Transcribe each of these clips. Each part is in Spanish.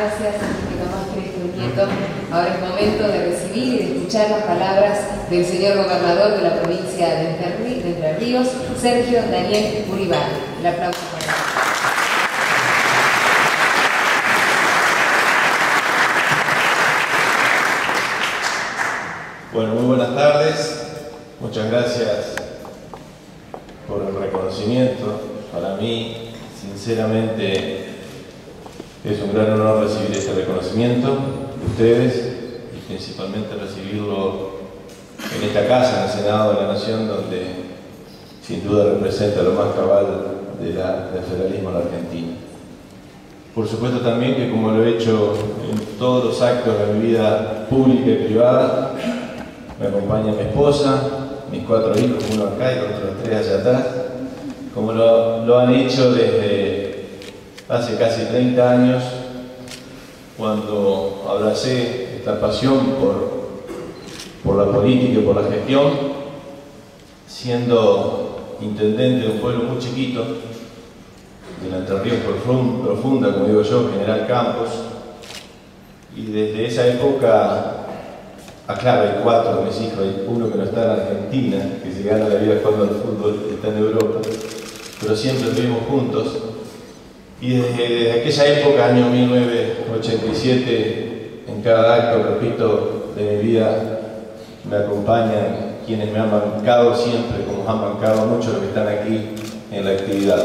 gracias, Enrique Tomás Crespo Nieto. Ahora es momento de recibir y de escuchar las palabras del señor gobernador de la provincia de Entre Ríos, Sergio Daniel Uribán. El aplauso para él. Bueno, muy buenas tardes. Muchas gracias por el reconocimiento. Para mí, sinceramente, es un gran honor recibir este reconocimiento de ustedes y principalmente recibirlo en esta casa, en el Senado de la Nación, donde sin duda representa lo más cabal del federalismo en la Argentina. Por supuesto también que, como lo he hecho en todos los actos de mi vida pública y privada, me acompaña mi esposa, mis 4 hijos, uno acá y otros 3 allá atrás, como lo han hecho desde hace casi 30 años, cuando abracé esta pasión por la política y por la gestión, siendo intendente de un pueblo muy chiquito, de la Entre Ríos profunda, como digo yo, General Campos, y desde esa época, claro, hay 4 de mis hijos, hay uno que no está en Argentina, que se gana la vida jugando al fútbol, está en Europa, pero siempre estuvimos juntos. Y desde aquella época, año 1987, en cada acto, repito, de mi vida, me acompañan quienes me han bancado siempre, como han bancado muchos los que están aquí en la actividad.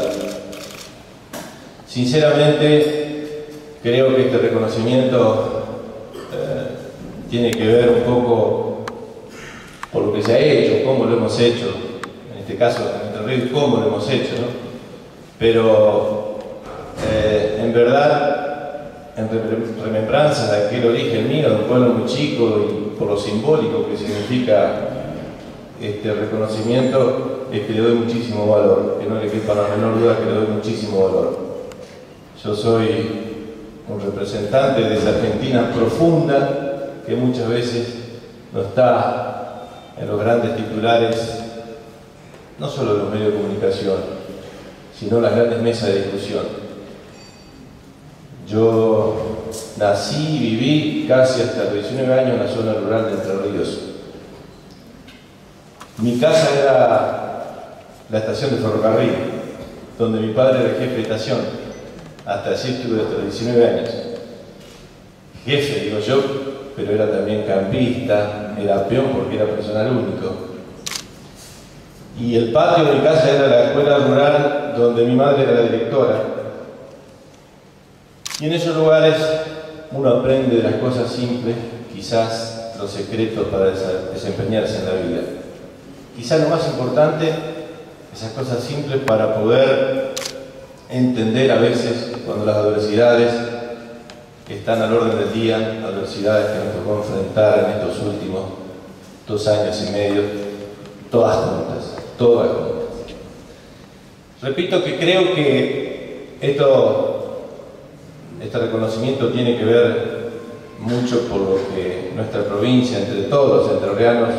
Sinceramente, creo que este reconocimiento tiene que ver un poco por lo que se ha hecho, cómo lo hemos hecho, en este caso en Entre Ríos, cómo lo hemos hecho, ¿no? Pero en verdad, en remembranza de aquel origen mío, de un pueblo muy chico, y por lo simbólico que significa este reconocimiento, es que le doy muchísimo valor, que no le quepa la menor duda que le doy muchísimo valor. Yo soy un representante de esa Argentina profunda, que muchas veces no está en los grandes titulares, no solo de los medios de comunicación, sino en las grandes mesas de discusión. Yo nací y viví casi hasta los 19 años en la zona rural de Entre Ríos. Mi casa era la estación de ferrocarril, donde mi padre era jefe de estación. Hasta allí estuve hasta los 19 años. Jefe, digo yo, pero era también campista, era peón porque era personal único. Y el patio de mi casa era la escuela rural donde mi madre era la directora. Y en esos lugares uno aprende de las cosas simples, quizás los secretos para desempeñarse en la vida. Quizás lo más importante, esas cosas simples para poder entender a veces cuando las adversidades están al orden del día, adversidades que nos tocó enfrentar en estos últimos 2 años y medio, todas juntas, todas juntas. Repito que creo que este reconocimiento tiene que ver mucho por lo que nuestra provincia, entre todos los entrerrianos,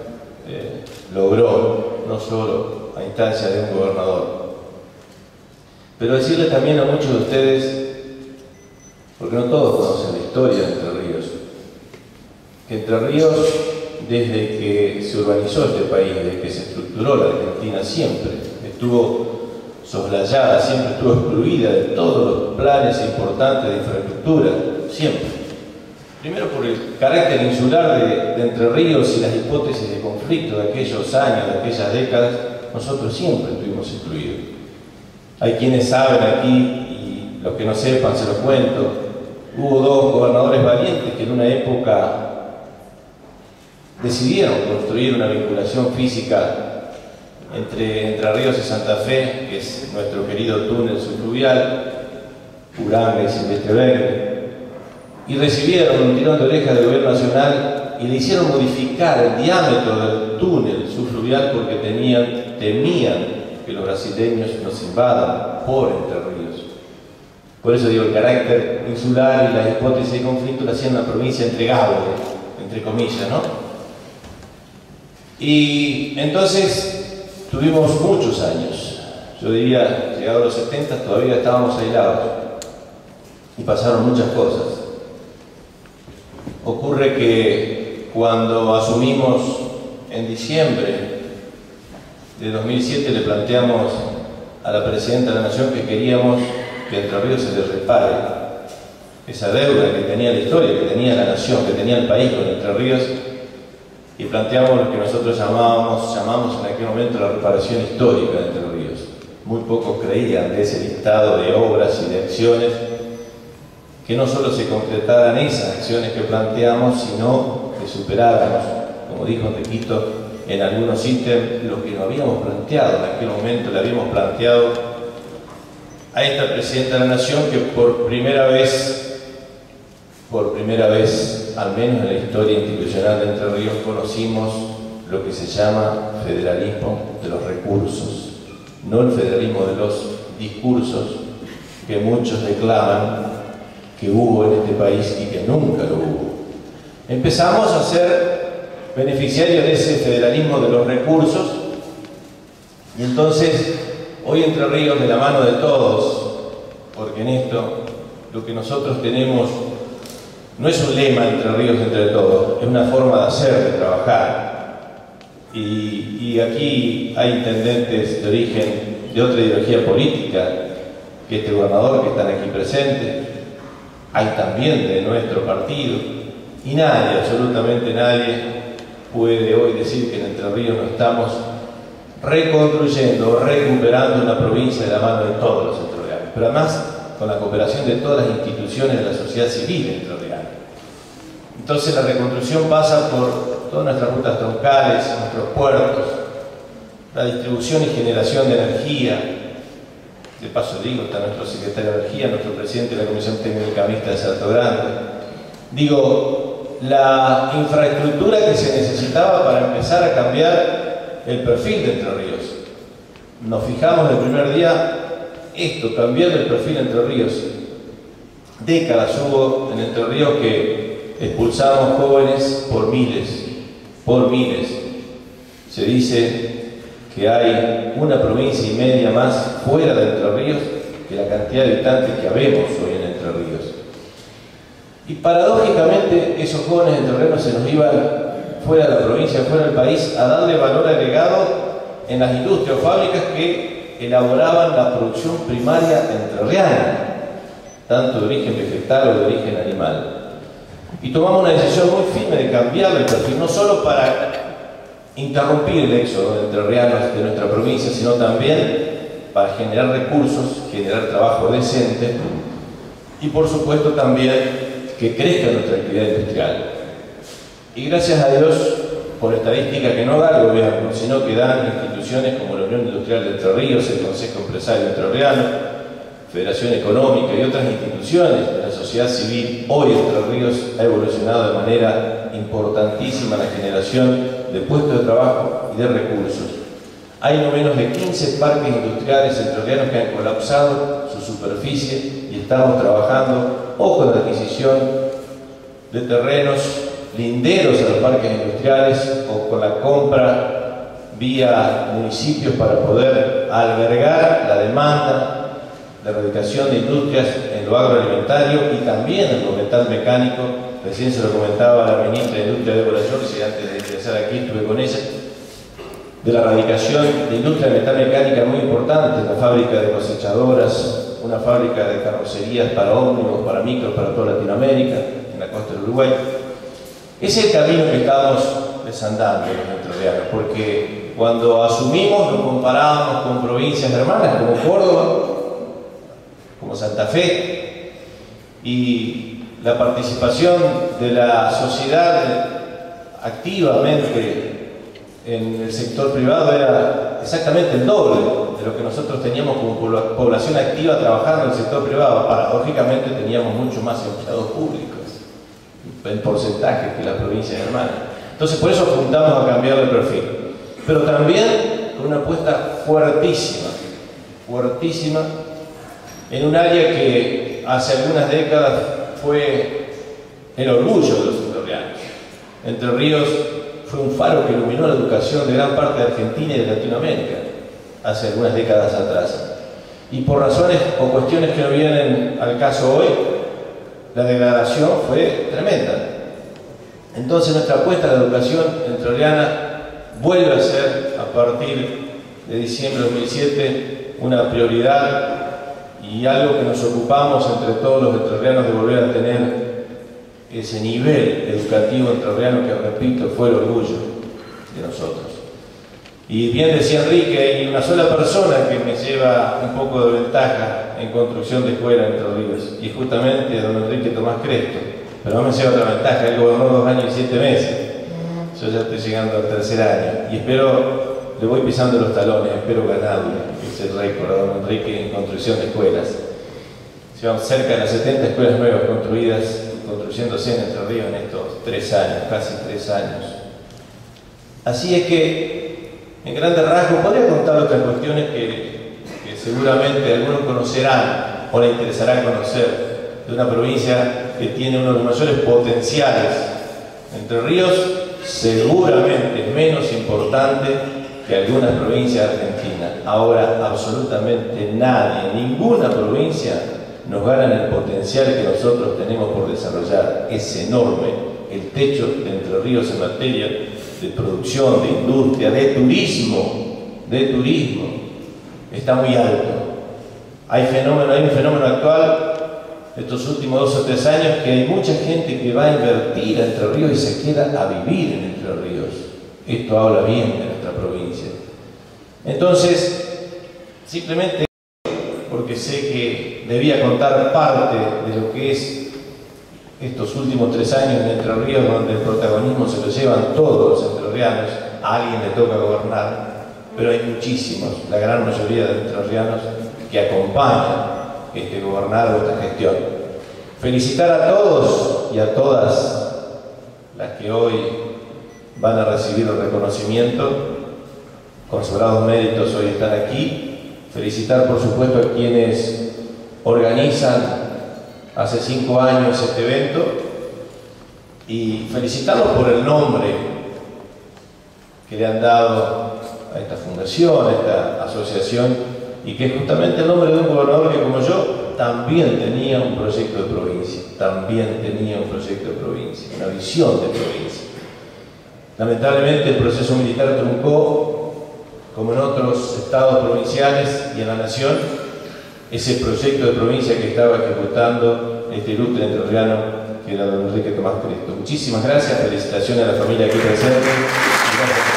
logró, no solo a instancia de un gobernador. Pero decirles también a muchos de ustedes, porque no todos conocen la historia de Entre Ríos, que Entre Ríos, desde que se urbanizó este país, desde que se estructuró la Argentina, siempre estuvo soslayada, siempre estuvo excluida de todos los planes importantes de infraestructura, siempre. Primero por el carácter insular de Entre Ríos y las hipótesis de conflicto de aquellos años, de aquellas décadas, nosotros siempre estuvimos excluidos. Hay quienes saben aquí, y los que no sepan se los cuento, hubo 2 gobernadores valientes que en una época decidieron construir una vinculación física entre Ríos y Santa Fe, que es nuestro querido túnel subfluvial, Uranga y Silvestre Verde, y recibieron un tirón de orejas del gobierno nacional y le hicieron modificar el diámetro del túnel subfluvial porque temían que los brasileños nos invadan por Entre Ríos. Por eso digo, el carácter insular y las hipótesis de conflicto la hacían una provincia entregable, entre comillas, ¿no? Y entonces tuvimos muchos años, yo diría, llegados a los 70 todavía estábamos aislados. y pasaron muchas cosas. Ocurre que cuando asumimos en diciembre de 2007 le planteamos a la Presidenta de la Nación que queríamos que Entre Ríos se le repare esa deuda que tenía la historia, que tenía la nación, que tenía el país con Entre Ríos, y planteamos lo que nosotros llamamos en aquel momento la reparación histórica de Entre Ríos. Muy pocos creían de ese listado de obras y de acciones, que no solo se concretaran esas acciones que planteamos, sino que superáramos, como dijo Tequito, en algunos ítems lo que nos habíamos planteado. En aquel momento le habíamos planteado a esta Presidenta de la Nación que por primera vez, al menos en la historia institucional de Entre Ríos, conocimos lo que se llama federalismo de los recursos, no el federalismo de los discursos que muchos declaman que hubo en este país y que nunca lo hubo. Empezamos a ser beneficiarios de ese federalismo de los recursos, y entonces hoy Entre Ríos, de la mano de todos, porque en esto lo que nosotros tenemos no es un lema Entre Ríos entre todos, es una forma de hacer, de trabajar. Y aquí hay intendentes de origen de otra ideología política que este gobernador, que están aquí presentes, hay también de nuestro partido, y nadie, absolutamente nadie, puede hoy decir que en Entre Ríos no estamos reconstruyendo o recuperando una provincia de la mano de todos los entrerrianos, pero además con la cooperación de todas las instituciones de la sociedad civil entrerriana. Entonces la reconstrucción pasa por todas nuestras rutas troncales, nuestros puertos, la distribución y generación de energía. De paso digo, está nuestro secretario de Energía, nuestro presidente de la Comisión Técnica Mixta de Salto Grande. Digo, la infraestructura que se necesitaba para empezar a cambiar el perfil de Entre Ríos. Nos fijamos el primer día esto, cambiando el perfil de Entre Ríos. Décadas hubo en Entre Ríos que expulsamos jóvenes por miles, por miles. Se dice que hay 1,5 provincias más fuera de Entre Ríos que la cantidad de habitantes que habemos hoy en Entre Ríos. Y paradójicamente esos jóvenes entrerrianos se nos iban fuera de la provincia, fuera del país, a darle valor agregado en las industrias o fábricas que elaboraban la producción primaria entrerriana, tanto de origen vegetal o de origen animal. Y tomamos una decisión muy firme de cambiar el perfil, no solo para interrumpir el éxodo de entrerrianos de nuestra provincia, sino también para generar recursos, generar trabajo decente y por supuesto también que crezca nuestra actividad industrial. Y gracias a Dios por estadística que no da el gobierno, sino que dan instituciones como la Unión Industrial de Entre Ríos, el Consejo Empresario Entrerriano, Federación Económica y otras instituciones de la sociedad civil. Hoy Entre Ríos ha evolucionado de manera importantísima la generación de puestos de trabajo y de recursos. Hay no menos de 15 parques industriales entrerrianos que han colapsado su superficie y estamos trabajando o con la adquisición de terrenos linderos a los parques industriales o con la compra vía municipios para poder albergar la demanda de erradicación de industrias en lo agroalimentario y también en lo metal mecánico. Recién se lo comentaba a la ministra de Industria, Débora Giorgi, antes de ingresar aquí estuve con ella, de la erradicación de industria de metal mecánica muy importante, una fábrica de cosechadoras, una fábrica de carrocerías para ómnibus, para micros, para toda Latinoamérica, en la costa del Uruguay. Ese es el camino que estamos desandando los entrerrianos, porque cuando asumimos nos comparábamos con provincias hermanas como Córdoba, como Santa Fe, y la participación de la sociedad activamente en el sector privado era exactamente el doble de lo que nosotros teníamos como población activa trabajando en el sector privado. Paradójicamente teníamos mucho más empleados públicos en porcentaje que las provincias hermanas. Entonces por eso apuntamos a cambiar el perfil, pero también con una apuesta fuertísima, fuertísima, en un área que hace algunas décadas fue el orgullo de los entrerrianos. Entre Ríos fue un faro que iluminó la educación de gran parte de Argentina y de Latinoamérica hace algunas décadas atrás. Y por razones o cuestiones que no vienen al caso hoy, la degradación fue tremenda. Entonces nuestra apuesta a la educación entrerriana vuelve a ser, a partir de diciembre de 2007, una prioridad y algo que nos ocupamos entre todos los entrerrianos de volver a tener ese nivel educativo entrerriano que, repito, fue el orgullo de nosotros. Y bien decía Enrique, hay una sola persona que me lleva un poco de ventaja en construcción de escuela en Entre Ríos, y justamente don Enrique Tomás Cresto. Pero no me lleva otra ventaja, él gobernó 2 años y 7 meses. Yo ya estoy llegando al 3er año y espero, le voy pisando los talones, espero ganarle, que es el récord a don Enrique en construcción de escuelas. Llevamos cerca de las 70 escuelas nuevas construyéndose en Entre Ríos en estos 3 años, casi 3 años. Así es que, en grandes rasgos, podría contar otras cuestiones que seguramente algunos conocerán o les interesará conocer de una provincia que tiene uno de los mayores potenciales. Entre Ríos seguramente es menos importante que algunas provincias de Argentina. Ahora, absolutamente nadie, ninguna provincia nos gana en el potencial que nosotros tenemos por desarrollar. Es enorme el techo de Entre Ríos en materia de producción, de industria, de turismo, está muy alto. Hay un fenómeno actual estos últimos 2 o 3 años que hay mucha gente que va a invertir a Entre Ríos y se queda a vivir en Entre Ríos. Esto habla bien de nuestra provincia. Entonces, simplemente porque sé que debía contar parte de lo que es estos últimos 3 años en Entre Ríos, donde el protagonismo se lo llevan todos los entrerrianos. A alguien le toca gobernar, pero hay muchísimos, la gran mayoría de entrerrianos que acompañan este gobernar o esta gestión. Felicitar a todos y a todas las que hoy van a recibir el reconocimiento, con sobrados méritos hoy están aquí. Felicitar, por supuesto, a quienes organizan hace 5 años este evento y felicitarlos por el nombre que le han dado a esta fundación, a esta asociación, y que es justamente el nombre de un gobernador que, como yo, también tenía un proyecto de provincia, una visión de provincia. Lamentablemente el proceso militar truncó, como en otros estados provinciales y en la nación, ese proyecto de provincia que estaba ejecutando este ilustre entrerriano que era don Enrique Tomás Cresto. Muchísimas gracias, felicitaciones a la familia aquí presente. Gracias.